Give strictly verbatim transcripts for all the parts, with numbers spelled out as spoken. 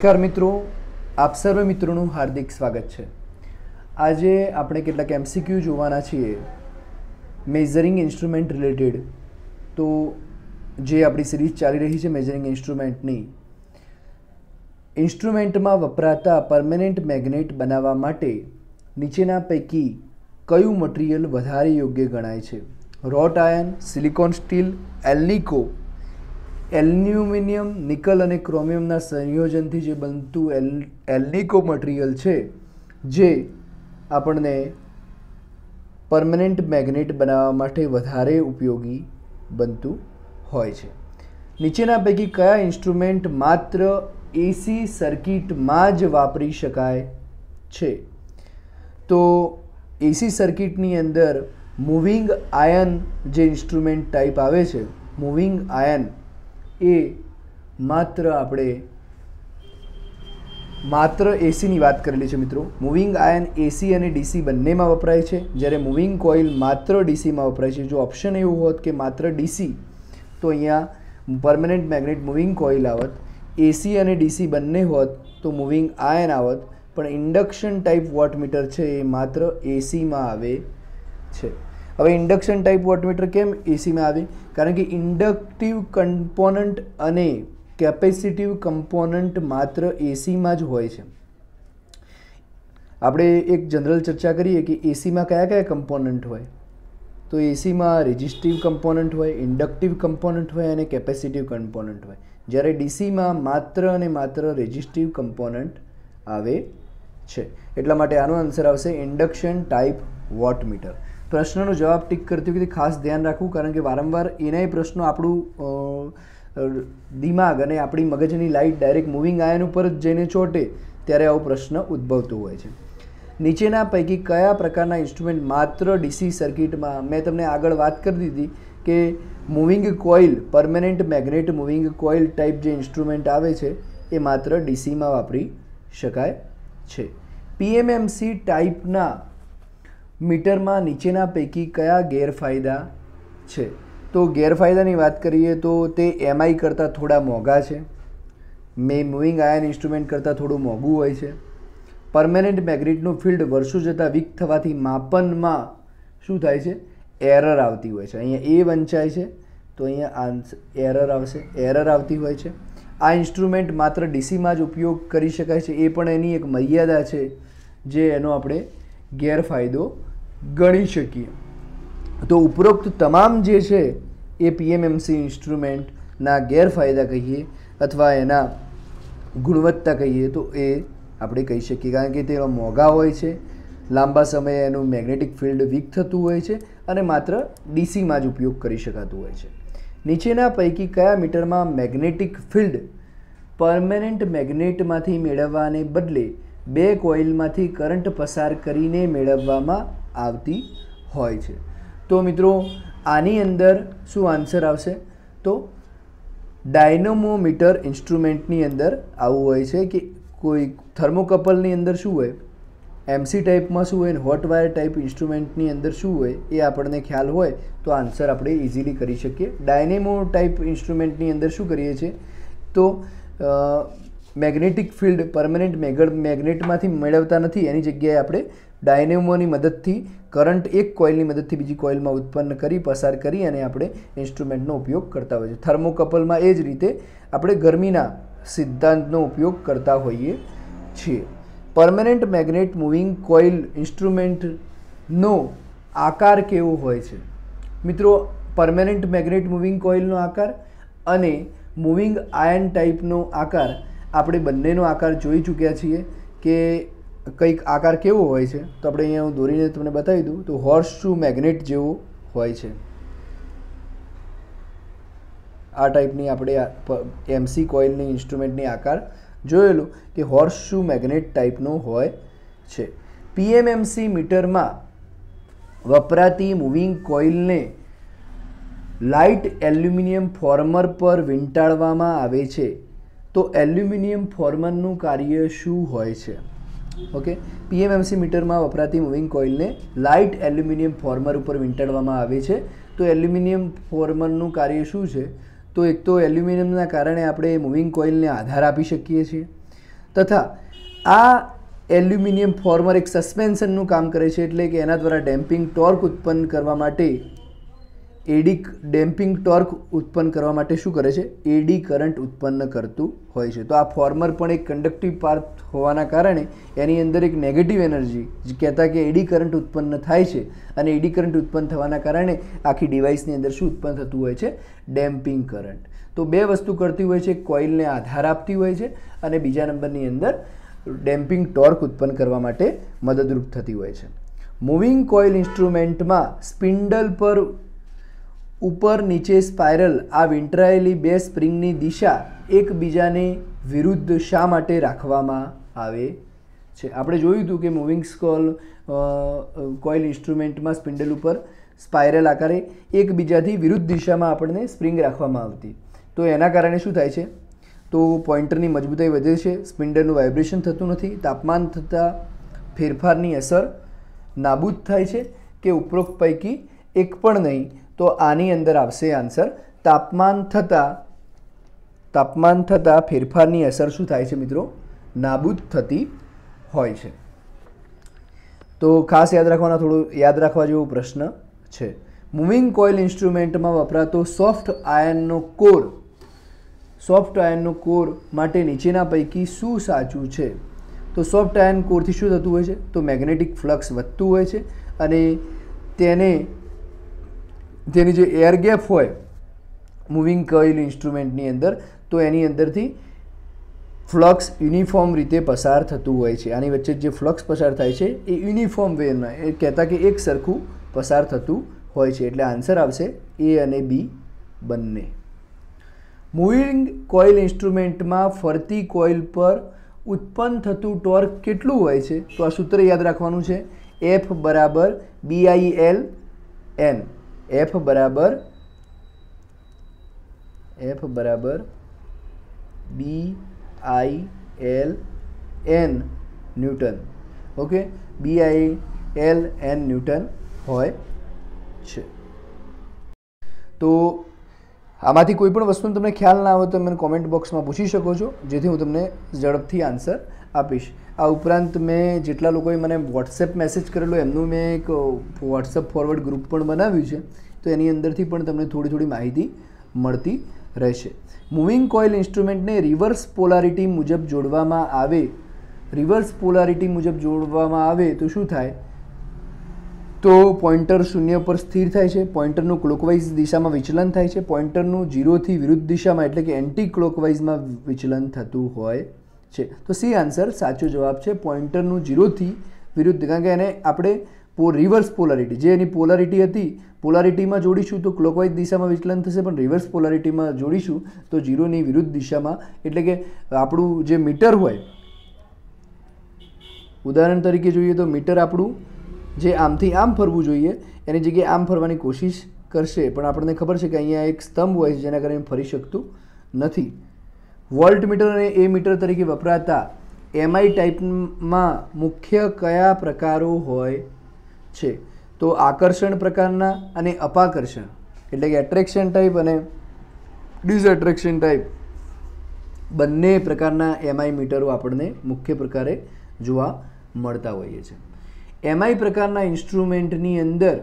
નમસ્કાર મિત્રો, આપ સર્વ મિત્રોનું હાર્દિક સ્વાગત છે। આજે આપણે કેટલાક એમસીક્યુ જોવાના છીએ મેઝરિંગ ઇન્સ્ટ્રુમેન્ટ રિલેટેડ। તો જે આપણી સિરીઝ ચાલી રહી છે મેઝરિંગ ઇન્સ્ટ્રુમેન્ટની, ઇન્સ્ટ્રુમેન્ટમાં વપરાતા પરમેનન્ટ મેગ્નેટ બનાવવા માટે નીચેના પૈકી કયું મટીરિયલ વધારે યોગ્ય ગણાય છે? Wrought iron, silicon steel, alnico, aluminium, nickel અને ક્રોમિયમના સંયોજનથી જે બનતું એલ એલ્નિકો મટીરિયલ છે, જે આપણને પરમનન્ટ મેગ્નેટ બનાવવા માટે વધારે ઉપયોગી બનતું હોય છે। નીચેના પૈકી કયા ઇન્સ્ટ્રુમેન્ટ માત્ર એસી સર્કિટમાં જ વાપરી શકાય છે? તો એસી સર્કિટની અંદર મૂવિંગ આયર્ન જે ઇન્સ્ટ્રુમેન્ટ ટાઈપ આવે છે, મૂવિંગ આયર્ન એ માત્ર આપણે માત્ર એસીની વાત કરેલી છે મિત્રો। મૂવિંગ આયર્ન એસી અને ડીસી બંનેમાં વપરાય છે, જ્યારે મૂવિંગ કોઇલ માત્ર ડીસીમાં વપરાય છે। જો ઓપ્શન એવું હોત કે માત્ર ડીસી, તો અહીંયા પરમનન્ટ મેગ્નેટ મૂવિંગ કોઇલ આવત, એસી અને ડીસી બંને હોત તો મૂવિંગ આયર્ન આવત, પણ ઇન્ડક્શન ટાઈપ વોટમીટર છે એ માત્ર એસીમાં આવે છે। હવે ઇન્ડક્શન ટાઈપ વોટમીટર કેમ એસીમાં આવે? કારણ કે ઇન્ડક્ટિવ કમ્પોનન્ટ અને કેપેસિટિવ કમ્પોનન્ટ માત્ર એસીમાં જ હોય છે। આપણે એક જનરલ ચર્ચા કરીએ કે એસીમાં કયા કયા કમ્પોનન્ટ હોય, તો એસીમાં રેઝિસ્ટિવ કમ્પોનન્ટ હોય, ઇન્ડક્ટિવ કમ્પોનન્ટ હોય અને કેપેસિટિવ કમ્પોનન્ટ હોય, જ્યારે ડીસીમાં માત્ર અને માત્ર રેઝિસ્ટિવ કમ્પોનન્ટ આવે છે। એટલા માટે આનો આન્સર આવશે ઇન્ડક્શન ટાઈપ વોટમીટર। પ્રશ્નનો જવાબ ટીક કરતી વખતે ખાસ ધ્યાન રાખવું, કારણ કે વારંવાર એનાય પ્રશ્નો આપણું દિમાગ અને આપણી મગજની લાઇટ ડાયરેક્ટ મૂવિંગ આયર્ન ઉપર જ જઈને ચોંટે ત્યારે આવો પ્રશ્ન ઉદ્ભવતો હોય છે। નીચેના પૈકી કયા પ્રકારના ઇન્સ્ટ્રુમેન્ટ માત્ર ડીસી સર્કિટમાં, મેં તમને આગળ વાત કરી દીધી કે moving coil, permanent magnet moving coil type જે ઇન્સ્ટ્રુમેન્ટ આવે છે એ માત્ર ડીસીમાં વાપરી શકાય છે। પીએમએમસી ટાઈપના મીટરમાં નીચેના પૈકી કયા ગેરફાયદા છે? તો ગેરફાયદાની વાત કરીએ તો તે એમઆઈ કરતાં થોડા મોંઘા છે, મે મૂવિંગ આયર્ન ઇન્સ્ટ્રુમેન્ટ કરતાં થોડું મોંઘું હોય છે, પરમેનન્ટ મેગ્નેટનું ફિલ્ડ વર્ષો જતાં વીક થવાથી માપનમાં શું થાય છે? એરર આવતી હોય છે। અહીંયા એ વંચાય છે તો અહીંયા આન્સર એરર આવશે, એરર આવતી હોય છે। આ ઇન્સ્ટ્રુમેન્ટ માત્ર ડીસીમાં જ ઉપયોગ કરી શકાય છે, એ પણ એની એક મર્યાદા છે, જે એનો આપણે ગેરફાયદો ગણી શકીએ। તો ઉપરોક્ત તમામ જે છે એ પીએમએમસી ઇન્સ્ટ્રુમેન્ટના ગેરફાયદા કહીએ અથવા એના ગુણવત્તા કહીએ તો એ આપણે કહી શકીએ, કારણ કે તે મોંઘા હોય છે, લાંબા સમયે એનું મેગ્નેટિક ફિલ્ડ વીક થતું હોય છે અને માત્ર ડીસીમાં જ ઉપયોગ કરી શકાતું હોય છે। નીચેના પૈકી કયા મીટરમાં મેગ્નેટિક ફિલ્ડ પરમેનન્ટ મેગ્નેટમાંથી મેળવવાને બદલે બે કોઇલમાંથી કરંટ પસાર કરીને મેળવવામાં આવતી હોય છે? તો મિત્રો આની અંદર શું આન્સર આવશે? તો ડાયનેમોમીટર ઇન્સ્ટ્રુમેન્ટની અંદર આવું હોય છે કે કોઈ થર્મોકપલની અંદર શું હોય, એમસી ટાઈપમાં શું હોય, હોટ વાયર ટાઈપ ઇન્સ્ટ્રુમેન્ટની અંદર શું હોય એ આપણને ખ્યાલ હોય તો આન્સર આપણે ઇઝીલી કરી શકીએ। ડાયનેમો ટાઈપ ઇન્સ્ટ્રુમેન્ટની અંદર શું કરીએ છીએ તો મેગ્નેટિક ફિલ્ડ પરમનન્ટ મેગ્નેટમાંથી મેળવતા નથી, એની જગ્યાએ આપણે ડાયનેમોની મદદથી કરંટ એક કોઇલની મદદથી બીજી કોઇલમાં ઉત્પન્ન કરી પસાર કરી અને આપણે ઇન્સ્ટ્રુમેન્ટનો ઉપયોગ કરતા હોઈએ છીએ। થર્મોકપલમાં એ જ રીતે આપણે ગરમીના સિદ્ધાંતનો ઉપયોગ કરતા હોઈએ છીએ। પરમનન્ટ મેગ્નેટ મૂવિંગ કોઇલ ઇન્સ્ટ્રુમેન્ટનો આકાર કેવો હોય છે? મિત્રો પરમનન્ટ મેગ્નેટ મૂવિંગ કોઇલનો આકાર અને મૂવિંગ આયર્ન ટાઈપનો આકાર આપણે બંનેનો આકાર જોઈ ચૂક્યા છીએ કે કંઈક આકાર કેવો હોય છે। તો આપણે અહીંયા હું દોરીને તમને બતાવી દઉં તો હોર્સ શૂ મેગ્નેટ જેવો હોય છે। આ ટાઈપની આપણે એમસી કોઇલની ઇન્સ્ટ્રુમેન્ટની આકાર જોયેલું કે હોર્સ શૂ મેગ્નેટ ટાઈપનો હોય છે। પીએમએમસી મીટરમાં વપરાતી મૂવિંગ કોઇલને લાઇટ એલ્યુમિનિયમ ફોર્મર પર વીંટાળવામાં આવે છે, તો એલ્યુમિનિયમ ફોર્મરનું કાર્ય શું હોય છે? ઓકે, પીએમએમસી મીટરમાં વપરાતી મૂવિંગ કોઇલને લાઇટ એલ્યુમિનિયમ ફોર્મર ઉપર વીંટાળવામાં આવે છે, તો એલ્યુમિનિયમ ફોર્મરનું કાર્ય શું છે? તો એક તો એલ્યુમિનિયમના કારણે આપણે મૂવિંગ કોઇલને આધાર આપી શકીએ છીએ, તથા આ એલ્યુમિનિયમ ફોર્મર એક સસ્પેન્શનનું કામ કરે છે, એટલે કે એના દ્વારા ડેમ્પિંગ ટોર્ક ઉત્પન્ન કરવા માટે એડી ડેમ્પિંગ ટોર્ક ઉત્પન્ન કરવા માટે શું કરે છે? એડી કરંટ ઉત્પન્ન કરતું હોય છે. તો આ ફોર્મર પણ એક કંડક્ટિવ પાર્ટ હોવાના કારણે એની અંદર એક નેગેટિવ એનર્જી જે કહેતા કે એડી કરંટ ઉત્પન્ન થાય છે, અને એડી કરંટ ઉત્પન્ન થવાના કારણે આખી ડિવાઇસની અંદર શું ઉત્પન્ન થતું હોય છે? Damping current. તો બે વસ્તુ કરતી હોય છે, કોઇલને આધાર આપતી હોય છે, અને બીજા નંબરની અંદર ડેમ્પિંગ ટોર્ક ઉત્પન્ન કરવા માટે મદદરૂપ થતી હોય છે. મૂવિંગ કોઇલ ઇન્સ્ટ્રુમેન્ટમાં સ્પિન્ડલ પર ઉપર નીચે સ્પાઇરલ આ વીંટળાયેલી બે સ્પ્રિંગની દિશા એકબીજાને વિરુદ્ધ શા માટે રાખવામાં આવે છે? આપણે જોયું હતું કે મૂવિંગ કોલ કોઇલ ઇન્સ્ટ્રુમેન્ટમાં સ્પિન્ડલ ઉપર સ્પાઇરલ આકારે એકબીજાથી વિરુદ્ધ દિશામાં આપણને સ્પ્રિંગ રાખવામાં આવતી. તો એના કારણે શું થાય છે? તો પોઇન્ટરની મજબૂતાઈ વધે છે, સ્પિન્ડલનું વાઇબ્રેશન થતું નથી, તાપમાન થતાં ફેરફારની અસર નાબૂદ થાય છે કે ઉપરોક્ત પૈકી એક પણ નહીં? તો આની અંદર આવશે આન્સર તાપમાન થતાં તાપમાન થતાં ફેરફારની અસર શું થાય છે મિત્રો? નાબૂદ થતી હોય છે. તો ખાસ યાદ રાખવાના, થોડું યાદ રાખવા જેવો પ્રશ્ન છે. મૂવિંગ કોઇલ ઇન્સ્ટ્રુમેન્ટમાં વપરાતો સોફ્ટ આયનનો કોર સોફ્ટ આયનનો કોર માટે નીચેના પૈકી શું સાચું છે? તો સોફ્ટ આયન કોરથી શું થતું હોય છે? તો મેગ્નેટિક ફ્લક્સ વધતું હોય છે, અને તેને તેની જે એર ગેપ હોય મૂવિંગ કોઇલ ઇન્સ્ટ્રુમેન્ટની અંદર, તો એની અંદરથી ફ્લક્સ યુનિફોર્મ રીતે પસાર થતું હોય છે. આની વચ્ચે જે ફ્લક્સ પસાર થાય છે એ યુનિફોર્મ વેમાં, એ કહેતા કે એક સરખું પસાર થતું હોય છે. એટલે આન્સર આવશે એ અને બી બંને. મૂવિંગ કોઇલ ઇન્સ્ટ્રુમેન્ટમાં ફરતી કોઇલ પર ઉત્પન્ન થતું ટોર્ક કેટલું હોય છે? તો આ સૂત્ર યાદ રાખવાનું છે. એફ બરાબર B I L N. F બરાબર એફ બરાબર B I L N newton. Okay, B I L N newton હોય છે. તો આમાંથી કોઈ પણ વસ્તુનો તમને ખ્યાલ ના આવે તો મને કોમેન્ટ બોક્સમાં પૂછી શકો છો, જેથી હું તમને ઝડપથી આન્સર આપીશ. આ ઉપરાંત મેં જેટલા લોકોએ મને વોટ્સએપ મેસેજ કરેલો એમનું મેં એક વોટ્સએપ ફોરવર્ડ ગ્રુપ પણ બનાવ્યું છે, તો એની અંદરથી પણ તમને થોડી થોડી માહિતી મળતી રહેશે. મૂવિંગ કોઇલ ઇન્સ્ટ્રુમેન્ટને રિવર્સ પોલારિટી મુજબ જોડવામાં આવે રિવર્સ પોલારિટી મુજબ જોડવામાં આવે તો શું થાય? તો પોઇન્ટર શૂન્ય પર સ્થિર થાય છે, પોઇન્ટરનું ક્લોકવાઇઝ દિશામાં વિચલન થાય છે, પોઇન્ટરનું ઝીરોથી વિરુદ્ધ દિશામાં એટલે કે એન્ટી ક્લોકવાઇઝમાં વિચલન થતું હોય છે. તો સી આન્સર સાચો જવાબ છે, પોઇન્ટરનું ઝીરોથી વિરુદ્ધ. કારણ કે એને આપણે પો રિવર્સ પોલારિટી, જે એની પોલારિટી હતી, પોલારિટીમાં જોડીશું તો ક્લોકવાઇઝ દિશામાં વિચલન થશે, પણ રિવર્સ પોલારિટીમાં જોડીશું તો ઝીરોની વિરુદ્ધ દિશામાં. એટલે કે આપણું જે મીટર હોય, ઉદાહરણ તરીકે જોઈએ તો મીટર આપણું જે આમથી આમ ફરવું જોઈએ એની જગ્યાએ આમ ફરવાની કોશિશ કરશે, પણ આપણને ખબર છે કે અહીંયા એક સ્તંભ હોય છે જેના કારણે ફરી શકતું નથી. વોલ્ટ મીટર અને એ મીટર તરીકે વપરાતા એમઆઈ ટાઈપમાં મુખ્ય કયા પ્રકારો હોય છે? તો આકર્ષણ પ્રકારના અને અપાકર્ષણ, એટલે કે એટ્રેક્શન ટાઈપ અને ડિસએટ્રેક્શન ટાઈપ, બંને પ્રકારના એમઆઈ મીટરો આપણને મુખ્ય પ્રકારે જોવા મળતા હોઈએ છે. એમઆઈ પ્રકારના ઇન્સ્ટ્રુમેન્ટની અંદર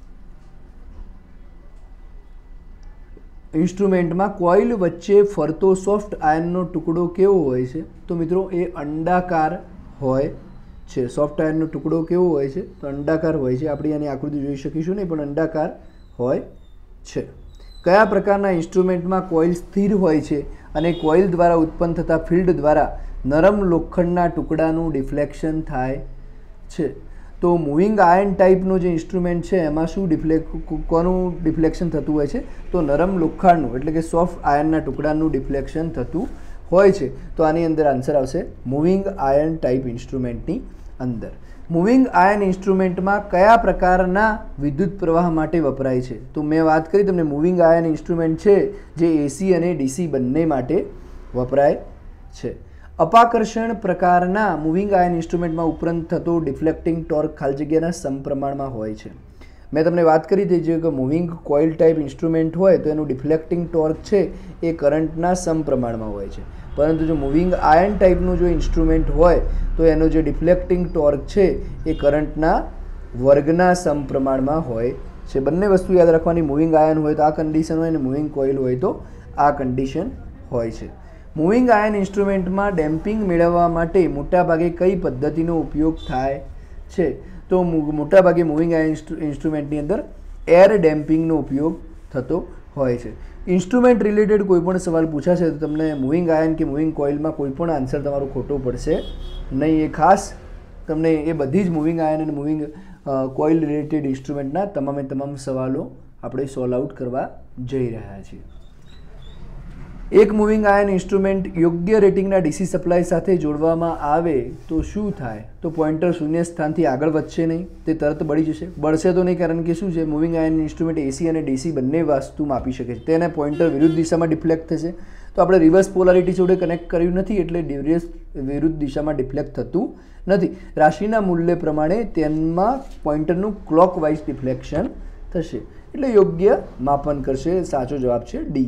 ઇન્સ્ટ્રુમેન્ટમાં કોઇલ વચ્ચે ફરતો સોફ્ટ આયનનો ટુકડો કેવો હોય છે? તો મિત્રો એ અંડાકાર હોય છે. સોફ્ટ આયનનો ટુકડો કેવો હોય છે? તો અંડાકાર હોય છે. આપણે આની આકૃતિ જોઈ શકીશું નહીં, પણ અંડાકાર હોય છે. કયા પ્રકારના ઇન્સ્ટ્રુમેન્ટમાં કોઇલ સ્થિર હોય છે અને કોઇલ દ્વારા ઉત્પન્ન થતા ફિલ્ડ દ્વારા નરમ લોખંડના ટુકડાનું ડિફ્લેક્શન થાય છે? તો મૂવિંગ આયન ટાઈપનો જે ઇન્સ્ટ્રુમેન્ટ છે એમાં શું ડિફ્લેક કોનું ડિફ્લેક્શન થતું હોય છે? તો નરમ લોખંડનું, એટલે કે સોફ્ટ આયનના ટુકડાનું ડિફ્લેક્શન થતું હોય છે. તો આની અંદર આન્સર આવશે મૂવિંગ આયન ટાઈપ ઇન્સ્ટ્રુમેન્ટની અંદર. મૂવિંગ આયન ઇન્સ્ટ્રુમેન્ટમાં કયા પ્રકારના વિદ્યુત પ્રવાહ માટે વપરાય છે? તો મેં વાત કરી તમને, મૂવિંગ આયન ઇન્સ્ટ્રુમેન્ટ છે જે એસી અને ડીસી બંને માટે વપરાય છે. અપાકર્ષણ પ્રકારના મૂવિંગ આયન ઇન્સ્ટ્રુમેન્ટમાં ઉપરાંત થતો ડિફ્લેક્ટિંગ ટોર્ક ખાલી જગ્યાના સમપ્રમાણમાં હોય છે. મેં તમને વાત કરી હતી કે મૂવિંગ કોઇલ ટાઈપ ઇન્સ્ટ્રુમેન્ટ હોય તો એનું ડિફ્લેક્ટિંગ ટોર્ક છે એ કરંટના સમપ્રમાણમાં હોય છે. પરંતુ જો મૂવિંગ આયન ટાઈપનું જો ઇન્સ્ટ્રુમેન્ટ હોય તો એનો જે ડિફ્લેક્ટિંગ ટોર્ક છે એ કરંટના વર્ગના સમપ્રમાણમાં હોય છે. બંને વસ્તુ યાદ રાખવાની, મૂવિંગ આયન હોય તો આ કન્ડિશન હોય અને મૂવિંગ કોઇલ હોય તો આ કન્ડિશન હોય છે. મૂવિંગ આયન ઇન્સ્ટ્રુમેન્ટમાં ડેમ્પિંગ મેળવવા માટે મોટાભાગે કઈ પદ્ધતિનો ઉપયોગ થાય છે? તો મોટાભાગે મૂવિંગ આયન ઇન્સ્ટ્રુમેન્ટની અંદર એર ડેમ્પિંગનો ઉપયોગ થતો હોય છે. ઇન્સ્ટ્રુમેન્ટ રિલેટેડ કોઈ પણ સવાલ પૂછાશે તો તમને મૂવિંગ આયન કે મૂવિંગ કોઇલમાં કોઈ પણ આન્સર તમારો ખોટો પડશે નહીં. એ ખાસ તમને એ બધી જ મૂવિંગ આયન અને મૂવિંગ કોઇલ રિલેટેડ ઇન્સ્ટ્રુમેન્ટના તમામે તમામ સવાલો આપણે સોલ્વ આઉટ કરવા જઈ રહ્યા છીએ. એક મૂવિંગ આયન ઇન્સ્ટ્રુમેન્ટ યોગ્ય રેટિંગના ડીસી સપ્લાય સાથે જોડવામાં આવે તો શું થાય? તો પોઇન્ટર શૂન્ય સ્થાનથી આગળ વધશે નહીં, તે તરત બળી જશે. બળશે તો નહીં, કારણ કે શું છે, મૂવિંગ આયન ઇન્સ્ટ્રુમેન્ટ એસી અને ડીસી બંને વસ્તુ માપી શકે છે. તેને પોઇન્ટર વિરુદ્ધ દિશામાં ડિફ્લેક્ટ થશે. તો આપણે રિવર્સ પોલારિટી જોડે કનેક્ટ કર્યું નથી એટલે વિરુદ્ધ દિશામાં ડિફ્લેક્ટ થતું નથી. રાશિના મૂલ્ય પ્રમાણે તેમાં પોઇન્ટરનું ક્લોકવાઇઝ ડિફ્લેક્શન થશે એટલે યોગ્ય માપન કરશે. સાચો જવાબ છે ડી.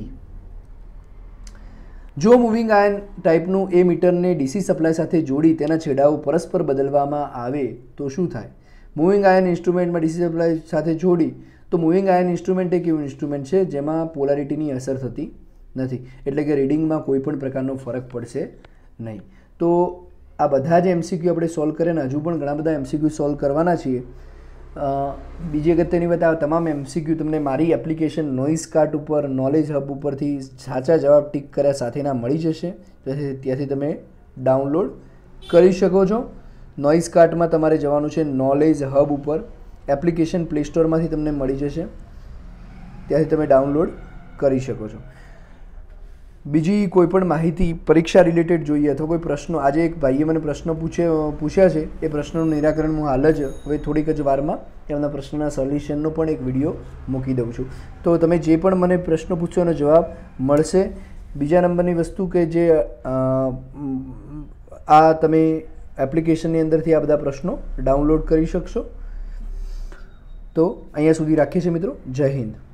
જો મૂવિંગ આયન ટાઈપનું એ મીટરને ડીસી સપ્લાય સાથે જોડી તેના છેડાઓ પરસ્પર બદલવામાં આવે તો શું થાય? મૂવિંગ આયન ઇન્સ્ટ્રુમેન્ટમાં ડીસી સપ્લાય સાથે જોડી તો મૂવિંગ આયન ઇન્સ્ટ્રુમેન્ટ એક એવું ઇન્સ્ટ્રુમેન્ટ છે જેમાં પોલારિટીની અસર થતી નથી, એટલે કે રીડિંગમાં કોઈ પણ પ્રકારનો ફરક પડશે નહીં. તો આ બધા જ એમસીક્યુ આપણે સોલ્વ કર્યા ને હજુ પણ ઘણા બધા એમસીક્યુ સોલ્વ કરવાના છીએ. બીજી અગત્યની વાત, આ તમામ એમસીક્યુ તમને મારી એપ્લિકેશન નોઇઝ કાર્ટ ઉપર નોલેજ હબ ઉપરથી સાચા જવાબ ટીક કર્યા સાથેના મળી જશે. ત્યાંથી તમે ડાઉનલોડ કરી શકો છો. નોઇઝ કાર્ટમાં તમારે જવાનું છે નોલેજ હબ ઉપર, એપ્લિકેશન પ્લે સ્ટોરમાંથી તમને મળી જશે, ત્યાંથી તમે ડાઉનલોડ કરી શકો છો. બીજી કોઈ પણ માહિતી પરીક્ષા રિલેટેડ જોઈએ અથવા કોઈ પ્રશ્નો, આજે એક ભાઈએ મને પ્રશ્નો પૂછે પૂછ્યા છે, એ પ્રશ્નોનું નિરાકરણ હું હાલ જ હવે થોડીક જ વારમાં એમના પ્રશ્નના સોલ્યુશનનો પણ એક વિડીયો મૂકી દઉં છું. તો તમે જે પણ મને પ્રશ્નો પૂછો એનો જવાબ મળશે. બીજા નંબરની વસ્તુ કે જે આ તમે એપ્લિકેશનની અંદરથી આ બધા પ્રશ્નો ડાઉનલોડ કરી શકશો. તો અહીંયા સુધી રાખીએ છીએ મિત્રો. જય હિન્દ.